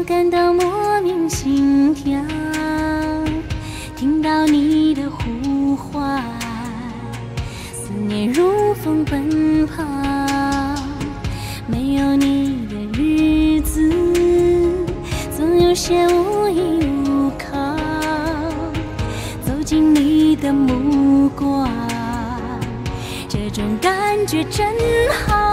感到莫名心跳，听到你的呼唤，思念如风奔跑。没有你的日子，总有些无依无靠。走进你的目光，这种感觉真好。